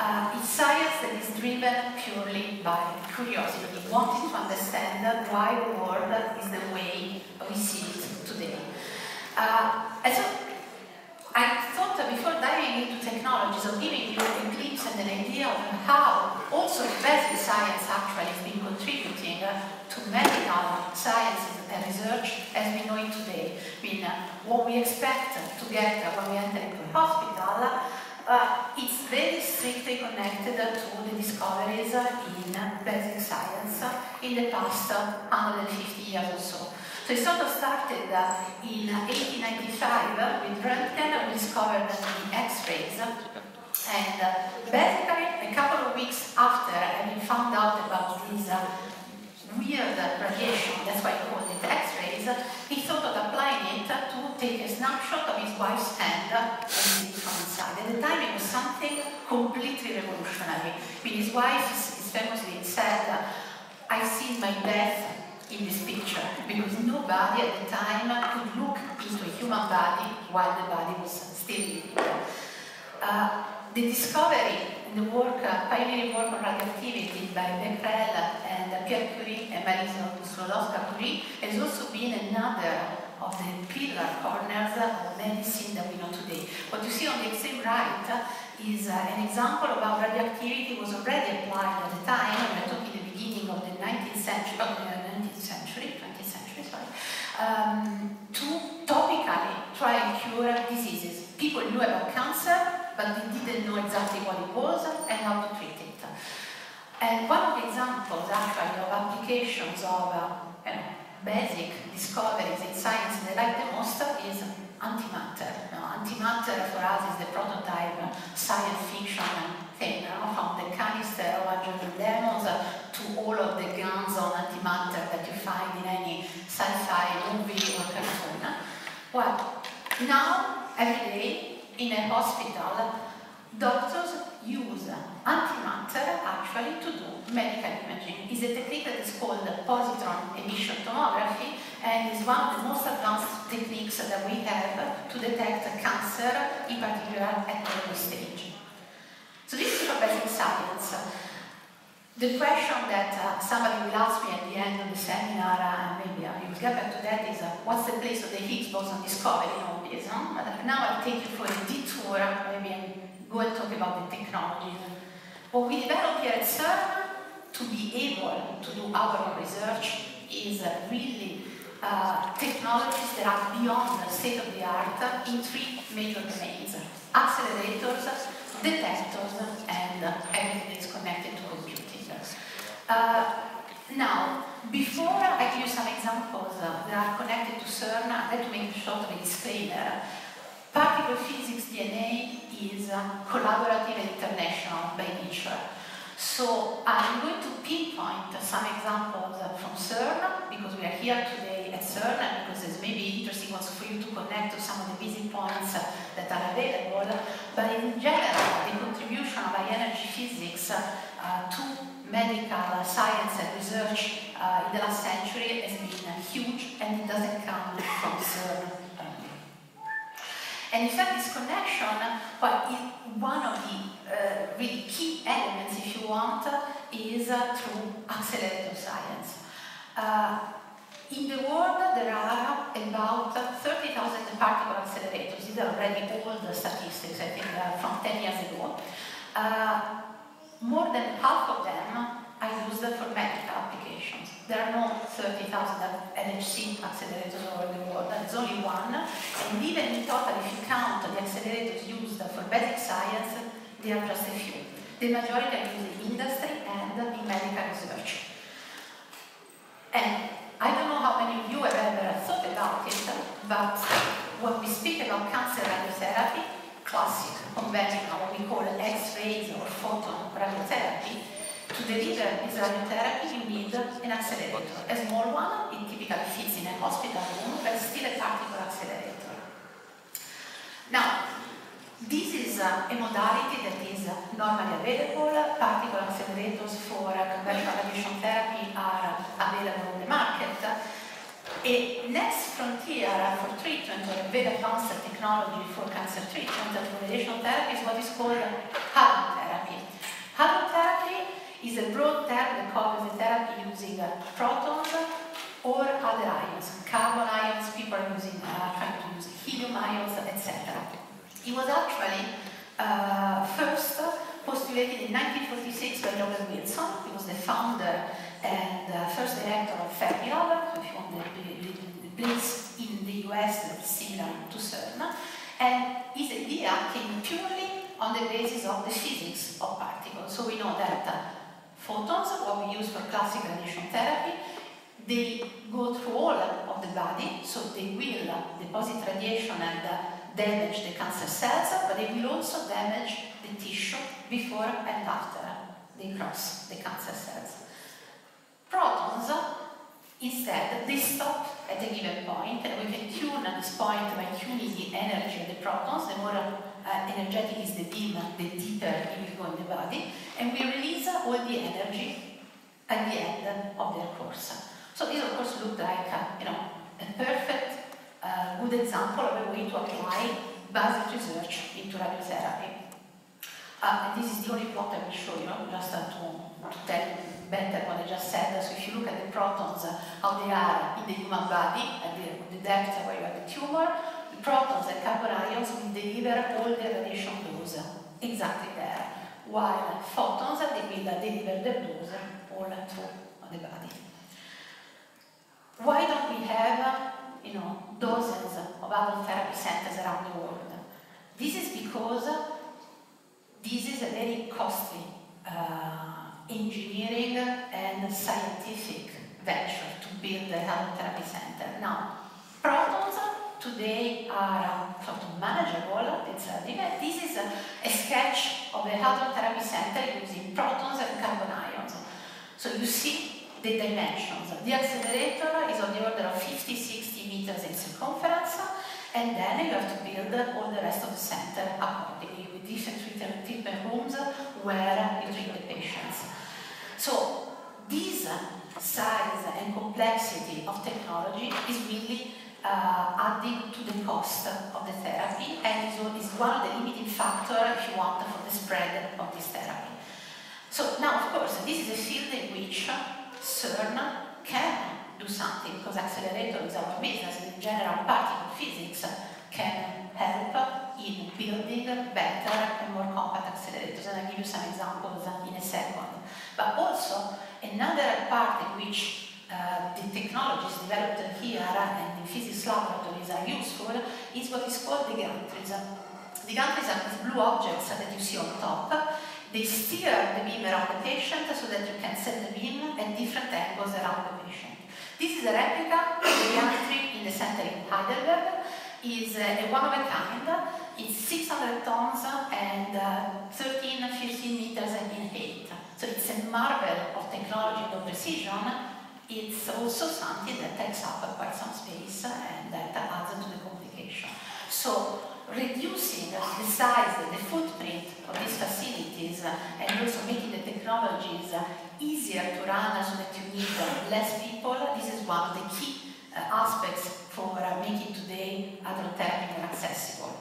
It's science that is driven purely by curiosity, wanting to understand why the world is the way we see it today. And so I thought that before diving into technologies, of giving you a glimpse and an idea of how also basic science actually has been contributing to medical sciences and research as we know it today. I mean, what we expect to get when we enter into a hospital, it's very strictly connected to the discoveries in basic science in the past 150 years or so. So it sort of started in 1895 with Röntgen. We discovered the X-rays, and basically a couple of weeks after having found out about this weird radiation, that's why he called it X-rays, he thought of applying it to take a snapshot of his wife's hand and see it from inside. At the time it was something completely revolutionary. I mean, his wife famously said, "I've seen my death in this picture," because nobody at the time could look into a human body while the body was still living. The discovery and the work, pioneering work on radioactivity by Becquerel and Pierre Curie and Marie Sklodowska-Curie has also been another of the pillar corners of medicine that we know today. What you see on the extreme right is an example of how radioactivity was already applied at the time. We're talking the beginning of the 19th century, 20th century, to topically try and cure diseases. People knew about cancer, but they didn't know exactly what it was and how to treat it. And one of the examples, actually, of applications of basic discoveries in science that I like the most is antimatter. Antimatter for us is the prototype science fiction thing, from the canister of Dungeons and Demons to all of the guns on antimatter that you find in any sci-fi movie or cartoon. Well, now, every day, in a hospital, doctors use antimatter actually to do medical imaging. It's a technique that is called positron emission tomography and is one of the most advanced techniques that we have to detect cancer, in particular at early stage. So this is for basic science. The question that somebody will ask me at the end of the seminar, and maybe I will get back to that, is what's the place of the Higgs boson discovery in all this? Now I'll take you for a detour, maybe, and go and talk about the technologies. What we developed here at CERN to be able to do our own research is really technologies that are beyond the state of the art in three major domains: accelerators, detectors, and everything that is connected to computing. Now, before I give you some examples that are connected to CERN, I'd like to make a short disclaimer. Particle physics DNA is collaborative and international by nature. So I'm going to pinpoint some examples from CERN, because we are here today at CERN, and because it's maybe interesting also for you to connect to some of the busy points that are available. But in general, the contribution of high energy physics to medical science and research in the last century has been huge, and it doesn't come from CERN only. And in fact, this connection, well, one of the really key elements, if you want, is through accelerator science. In the world, there are about 30,000 particle accelerators. These are already old statistics, I think, from 10 years ago. More than half of them are used for medical applications. There are no 30,000 LHC accelerators over the world. There's only one. And even in total, if you count the accelerators used for basic science, they are just a few. The majority are used in industry and in medical research. And I don't know how many of you have ever thought about it, but when we speak about cancer radiotherapy, classic, conventional, what we call X-rays or photon radiotherapy, to deliver this radiotherapy you need an accelerator. A small one, it typically fits in a hospital room, but still a particle accelerator. Now, this is a modality that is normally available. Particle accelerators for conventional radiation therapy are available on the market. A next frontier for treatment, or a very advanced technology for cancer treatment and for radiation therapy, is what is called halon therapy. therapy that covers the therapy using protons or other ions, carbon ions, people are using, trying to use helium ions, etc. It was actually first postulated in 1946 by Robert Wilson. He was the founder and first director of Fermilab, so if you want the place in the US that is similar to CERN. And his idea came purely on the basis of the physics of particles. So we know that photons, what we use for classical radiation therapy, they go through all of the body, so they will deposit radiation and damage the cancer cells, but they will also damage the tissue before and after they cross the cancer cells. Protons, instead, they stop at a given point, and we can tune at this point by tuning the energy of the protons. The more energetic is the beam, the deeper it will go in the body, and we release all the energy at the end of their course. So this, of course, looked like a perfect, good example of a way to apply basic research into radiotherapy. And this is the only plot I will show you, just to tell you better what I just said. So if you look at the protons, how they are in the human body, at the depth where you have the tumor, the protons and carbon ions will deliver all the radiation dose exactly there, while photons, they will deliver their dose all through the body. Why don't we have, dozens of hadron therapy centers around the world? This is because this is a very costly engineering and scientific venture to build a hadron therapy center. Now, protons today are sort of manageable. This is a sketch of a hadron therapy center using protons and carbon ions. So you see the dimensions. The accelerator is on the order of 50-60 meters in circumference, and then you have to build all the rest of the center accordingly with different treatment rooms where you treat the patients. So this size and complexity of technology is really adding to the cost of the therapy, and is one of the limiting factors, if you want, for the spread of this therapy. So now, of course, this is a field in which CERN can do something, because accelerator is our business, and in general particle physics can help in building better and more compact accelerators, and I'll give you some examples in a second. But also, another part in which the technologies developed here and the physics laboratories are useful is what is called the gantries. The gantries are these blue objects that you see on top. They steer the beam around the patient so that you can set the beam at different angles around the patient. This is a replica of the gantry in the center in Heidelberg. It's a one of a kind. It's 600 tons and 13-15 meters in height. So it's a marvel of technology and of precision. It's also something that takes up quite some space and that adds to the complication. So reducing the size, the footprint of these facilities, and also making the technologies easier to run so that you need less people, this is one of the key aspects for making today hadron therapy more accessible.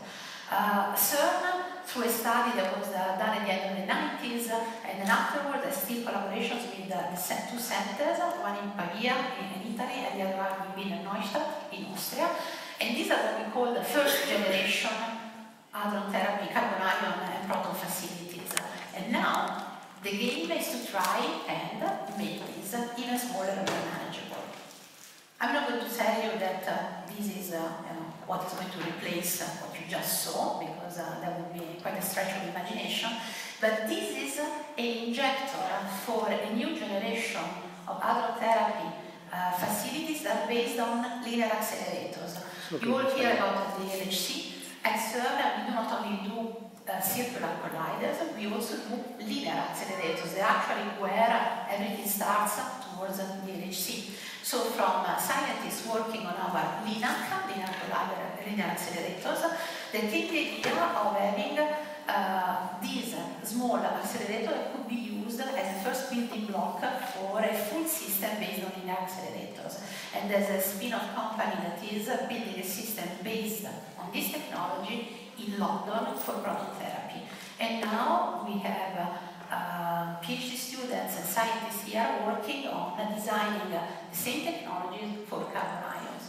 CERN, through a study that was done at the end of the 90s, and then afterwards, still collaborations with the two centers, one in Pavia in Italy and the other one in Wiener Neustadt in Austria. And these are what we call the first generation hadron therapy, carbon ion and proton facilities. And now the game is to try and make these even smaller and more manageable. I'm not going to tell you that this is what is going to replace what you just saw, because that would be quite a stretch of imagination. But this is an injector for a new generation of hadron therapy facilities that are based on linear accelerators. Okay. You all hear about the LHC. At CERN, we do not only do circular colliders, we also do linear accelerators. They're actually where everything starts towards the LHC. So from scientists working on our LINAC, linear collider, linear accelerators, they take the idea of having these small accelerators that could be used as a first building block for a full system based on linear accelerators. And there's a spin-off company that is building a system based on this technology in London for proton therapy. And now we have PhD students and scientists here working on designing the same technology for carbon ions.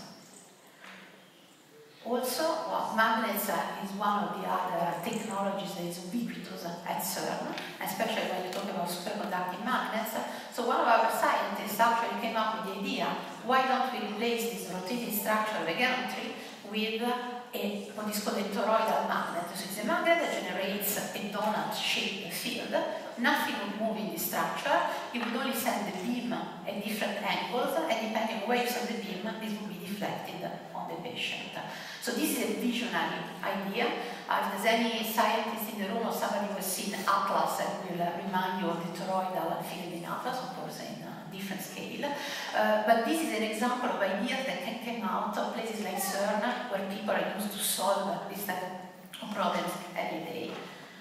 Also, magnets is one of the other technologies that is ubiquitous at CERN, especially when you talk about superconducting magnets. So one of our scientists actually came up with the idea, why don't we replace this rotating structure of a geometry with what is called a toroidal magnet. So it's a magnet that generates a donut-shaped field. Nothing would move in the structure. You would only send the beam at different angles, and depending on where you send the beam, this will be deflected on the patient. So this is a visionary idea. If there's any scientist in the room or somebody who has seen Atlas, I will remind you of the toroidal field in Atlas, of course, in a different scale. But this is an example of ideas that can come out of places like CERN, where people are used to solve this type of problems every day.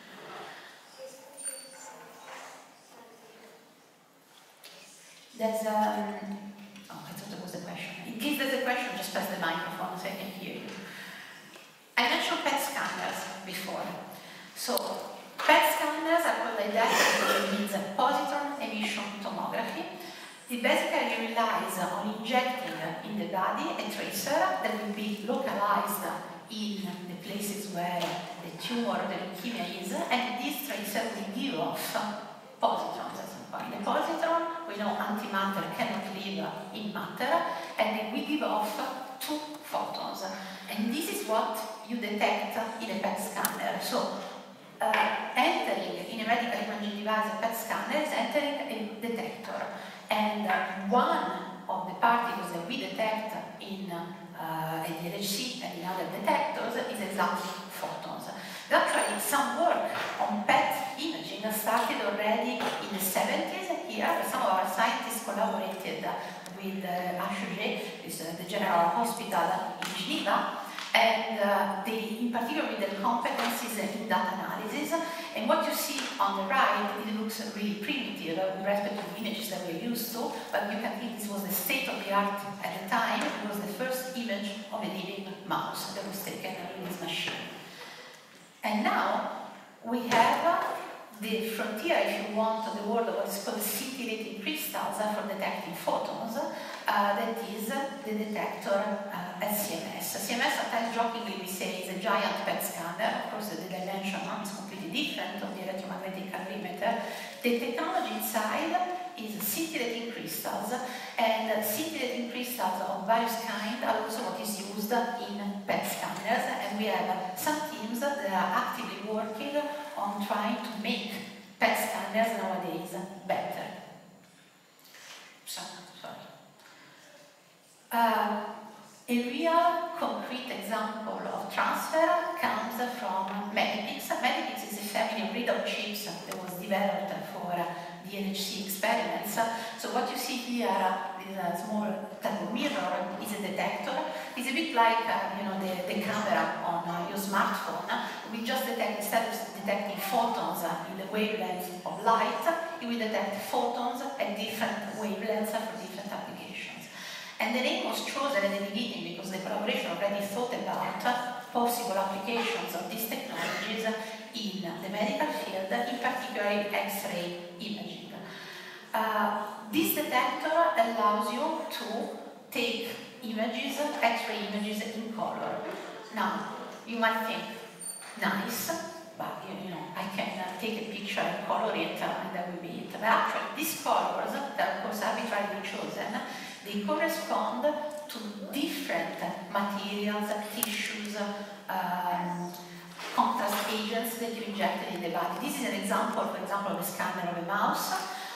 There's oh, I thought there was a question. In case there's a question, just press the microphone so I can hear you. I mentioned PET scanners before. So, PET scanners are called like that because it means positron emission tomography. It basically relies on injecting in the body a tracer that will be localized in the places where the tumor or the leukemia is, and this tracer will give off positrons at some point. The positron, we know antimatter cannot live in matter, and it will give off 2 photons. And this is what you detect in a PET scanner. So, entering in a medical imaging device, a PET scanner is entering a detector. And one of the particles that we detect in the LHC and in other detectors is exactly photons. Actually, some work on PET imaging started already in the 70s here. Some of our scientists collaborated with HUG, the General Hospital in Geneva, and in particular with their competencies in data analysis. And what you see on the right, it looks really primitive with respect to the images that we're used to, but you can think this was the state of the art at the time. It was the first image of a living mouse that was taken in this machine. And now we have the frontier, if you want, of the world of what's called scintillating crystals for detecting photons. That is the detector at CMS. CMS, sometimes jokingly we say, is a giant PET scanner. Of course, the dimension is completely different of the electromagnetic calorimeter. The technology inside is scintillating crystals, and scintillating crystals of various kinds are also what is used in PET scanners, and we have some teams that are actively working on trying to make PET scanners nowadays better. A real concrete example of transfer comes from Medipix. Medipix is a family of readout chips that was developed for the LHC experiments. So what you see here is a small type of mirror, is a detector. It's a bit like the camera on your smartphone. We just detect, instead of detecting photons in the wavelengths of light, it will detect photons at different wavelengths for different applications. And the name was chosen at the beginning because the collaboration already thought about possible applications of these technologies in the medical field, in particular X-ray imaging. This detector allows you to take images, X-ray images in color. Now, you might think, nice, but I can take a picture and color it, and that will be it. But actually, these colors, that of course arbitrarily chosen, they correspond to different materials, tissues, contrast agents that you injected in the body. This is an example, for example, of a scanner of a mouse,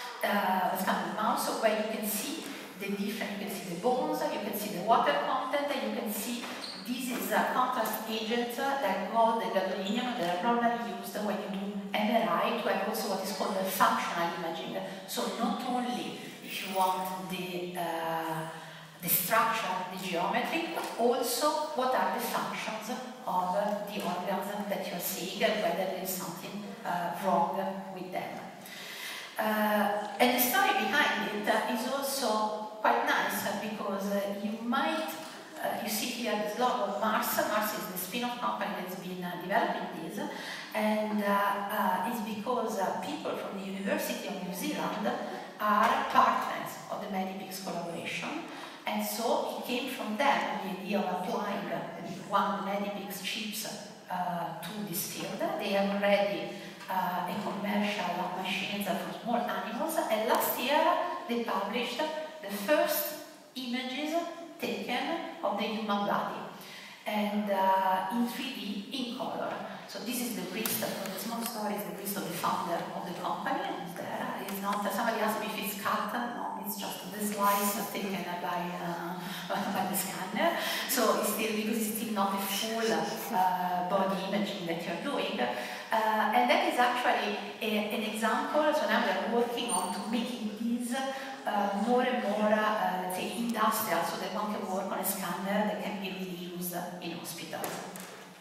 where you can see the different, you can see the bones, you can see the water content, and you can see this is a contrast agent like gold and gadolinium that are normally used when you do MRI to have also what is called the functional imaging. So not only if you want the structure, the geometry, but also what are the functions of the organs that you're seeing and whether there is something wrong with them. And the story behind it is also quite nice because you might, you see here this logo of Mars. Mars is the spin-off company that's been developing this. and it's because people from the University of New Zealand are partners of the Medipix collaboration, and so it came from them, the idea of applying one of the Medipix chips to this field. They have already a commercial machines for small animals, and last year they published the first images taken of the human body, and in 3D, in color. So this is the wrist, for the small story is the wrist of the founder of the company, and there is not, somebody asked me if it's cut, no, it's just the slice taken by the scanner. So it's still, because it's still not a full body imaging that you're doing. And that is actually an example, so now they're working on to making these more and more, let's say, industrial, so that one can work on a scanner that can be reused in hospitals.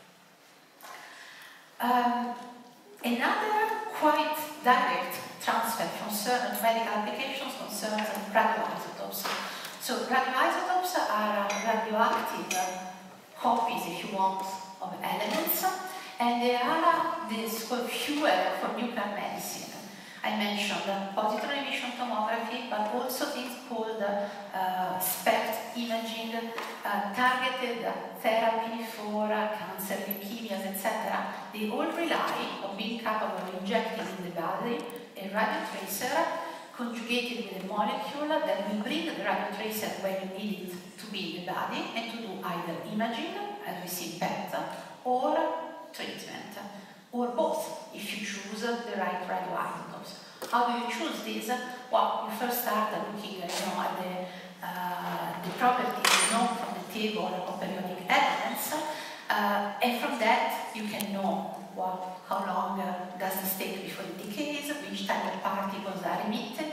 Another quite direct transfer from certain medical applications concerns radioisotopes. So radioisotopes are radioactive copies, if you want, of elements, and they are this fuel for nuclear medicine. I mentioned positron emission tomography, but also things called SPECT imaging, targeted therapy for cancer, leukemias, etc. They all rely on being capable of injecting in the body a radio tracer conjugated with a molecule that will bring the radio tracer where you need it to be in the body and to do either imaging, as we see in PET, or treatment, or both, if you choose the right radioisotopes. How do you choose these? Well, you first start looking at the properties known from the table of periodic elements, and from that you can know how long does this take before it decays, which type of particles are emitted,